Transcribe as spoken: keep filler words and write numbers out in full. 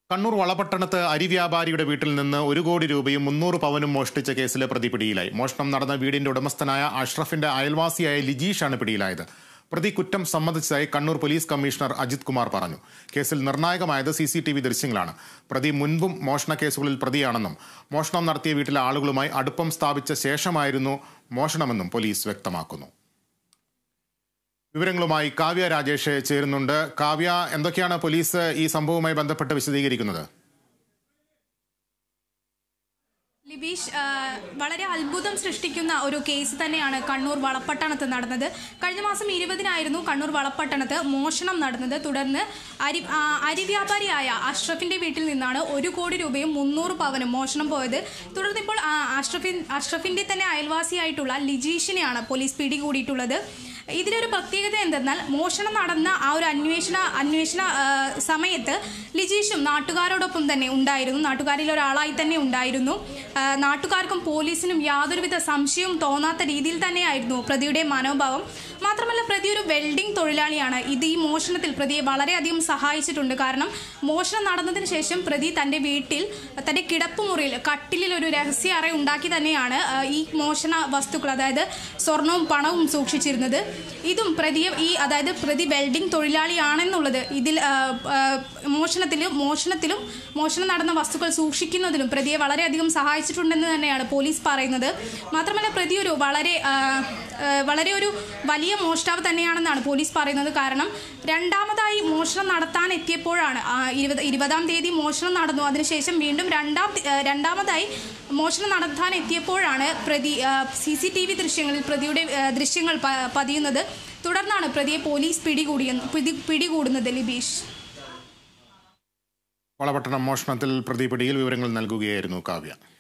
കണ്ണൂർ വളപട്ടണത്ത് അരി വ്യാപാരിയുടെ വീട്ടിൽ നിന്ന് ഒരു കോടി രൂപയും മുന്നൂറ് പവനും മോഷ്ടിച്ച കേസിലെ പ്രതി പിടിയിലായി. മോഷണം നടന്ന വീടിന്റെ ഉടമസ്ഥനായ അഷ്റഫിന്റെ അയൽവാസിയായ ലിജീഷാണ് പിടിയിലായത്. പ്രതി കുറ്റം സമ്മതിച്ചതായി കണ്ണൂർ പോലീസ് കമ്മീഷണർ അജിത് കുമാർ പറഞ്ഞു. കേസിൽ നിർണായകമായത് സി സി ടി വി ദൃശ്യങ്ങളാണ്. പ്രതി മുൻപും മോഷണ കേസുകളിൽ പ്രതിയാണെന്നും മോഷണം നടത്തിയ വീട്ടിലെ ആളുകളുമായി അടുപ്പം സ്ഥാപിച്ച ശേഷമായിരുന്നു മോഷണമെന്നും പോലീസ് വ്യക്തമാക്കുന്നു. വിവരങ്ങളുമായി കാവ്യ രാജേഷ് ചേരുന്നുണ്ട്. കാവ്യ, എന്തൊക്കെയാണ് പോലീസ് ഈ സംഭവവുമായി ബന്ധപ്പെട്ട് വിശദീകരിക്കുന്നത്? ലിബീഷ്, വളരെ അത്ഭുതം സൃഷ്ടിക്കുന്ന ഒരു കേസ് തന്നെയാണ് കണ്ണൂർ വളപട്ടണത്ത് നടന്നത്. കഴിഞ്ഞ മാസം ഇരുപതിനായിരുന്നു കണ്ണൂർ വളപട്ടണത്ത് മോഷണം നടന്നത്. തുടർന്ന് അരി അരി വ്യാപാരിയായ അഷ്റഫിന്റെ വീട്ടിൽ നിന്നാണ് ഒരു കോടി രൂപയും മുന്നൂറ് പവനും മോഷണം പോയത്. തുടർന്ന് ഇപ്പോൾ അഷ്റഫിൻ അഷ്റഫിന്റെ തന്നെ അയൽവാസിയായിട്ടുള്ള ലിജീഷിനെയാണ് പോലീസ് പിടികൂടിയിട്ടുള്ളത്. ഇതിലൊരു പ്രത്യേകത എന്തെന്നാൽ, മോഷണം നടന്ന ആ ഒരു അന്വേഷണ അന്വേഷണ സമയത്ത് ലിജീഷും നാട്ടുകാരോടൊപ്പം തന്നെ ഉണ്ടായിരുന്നു. നാട്ടുകാരിൽ ഒരാളായി തന്നെ ഉണ്ടായിരുന്നു. നാട്ടുകാർക്കും പോലീസിനും യാതൊരുവിധ സംശയവും തോന്നാത്ത രീതിയിൽ തന്നെയായിരുന്നു പ്രതിയുടെ മനോഭാവം. മാത്രമല്ല, പ്രതി ഒരു വെൽഡിംഗ് തൊഴിലാളിയാണ്. ഇത് ഈ മോഷണത്തിൽ പ്രതിയെ വളരെയധികം സഹായിച്ചിട്ടുണ്ട്. കാരണം മോഷണം നടന്നതിന് ശേഷം പ്രതി തൻ്റെ വീട്ടിൽ തൻ്റെ കിടപ്പുമുറിയിൽ കട്ടിലിൽ ഒരു രഹസ്യ അറ ഉണ്ടാക്കി തന്നെയാണ് ഈ മോഷണ വസ്തുക്കൾ, അതായത് സ്വർണവും പണവും സൂക്ഷിച്ചിരുന്നത്. ഇതും പ്രതിയെ ഈ അതായത് പ്രതി വെൽഡിംഗ് തൊഴിലാളിയാണെന്നുള്ളത് ഇതിൽ മോഷണത്തിലും മോഷണത്തിലും മോഷണം നടന്ന വസ്തുക്കൾ സൂക്ഷിക്കുന്നതിലും പ്രതിയെ വളരെയധികം സഹായിച്ചിട്ടുണ്ടെന്ന് തന്നെയാണ് പോലീസ് പറയുന്നത്. മാത്രമല്ല, പ്രതി ഒരു വളരെ വളരെ ഒരു വലിയ മോഷ്ടാവ് തന്നെയാണെന്നാണ് പോലീസ് പറയുന്നത്. കാരണം രണ്ടാമതായി മോഷണം നടത്താൻ എത്തിയപ്പോഴാണ് ഇരുപത് ഇരുപതാം തീയതി മോഷണം നടന്നു. അതിനുശേഷം വീണ്ടും രണ്ടാം രണ്ടാമതായി മോഷണം നടത്താൻ എത്തിയപ്പോഴാണ് പ്രതി സി സി ടി വി ദൃശ്യങ്ങളിൽ പ്രതിയുടെ ദൃശ്യങ്ങൾ പതിയുന്നത്. തുടർന്നാണ് പ്രതിയെ പോലീസ് പിടികൂടിയ പിടികൂടുന്നത്. ലിബീഷ്, വളപട്ടണം മോഷണത്തിൽ പ്രതി പിടിയിൽ വിവരങ്ങൾ നൽകുകയായിരുന്നു കാവ്യ.